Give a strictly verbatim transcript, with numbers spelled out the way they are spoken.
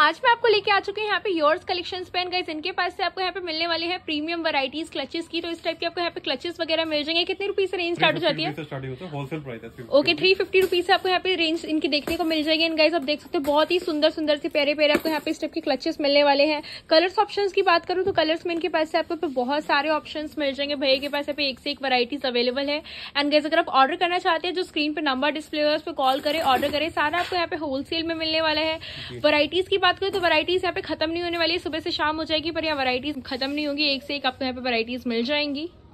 आज मैं आपको लेके आ चुकी हूँ यहाँ पे योर्स कलेक्शंस पे। गाइस इनके पास से आपको यहाँ पे मिलने वाले हैं प्रीमियम वैरायटीज क्लचेस की। तो इस टाइप के आपको यहाँ पे क्लचेस वगैरह मिल जाएंगे। कितने रुपीस से रेंज स्टार्ट हो जाती है? होलसेल प्राइस है। ओके, थ्री फिफ्टी रुपीज से आपको यहाँ पे रेंज इनकी देखने को मिल जाएगी। एंड गाइस आप देख सकते हो बहुत ही सुंदर सुंदर से प्यारे प्यारे आपको यहाँ पे इस टाइप के क्लचेस मिलने वाले हैं। कलर्स ऑप्शंस की बात करूँ तो कलर्स में इनके पास से आपको बहुत सारे ऑप्शंस मिल जाएंगे। भैया के पास यहाँ पे एक से एक वैरायटीज अवेलेबल है। एंड गाइस अगर आप ऑर्डर करना चाहते हैं जो स्क्रीन पे नंबर डिस्प्ले है उस पर कॉल करें, ऑर्डर करें, सारा आपको यहाँ पे होलसेल में मिलने वाला है। वैरायटीज की बात करें तो वैरायटीज यहाँ पे खत्म नहीं होने वाली है, सुबह से शाम हो जाएगी पर यहाँ वैरायटीज खत्म नहीं होगी, एक से एक आपको यहाँ पे वैरायटीज मिल जाएंगी।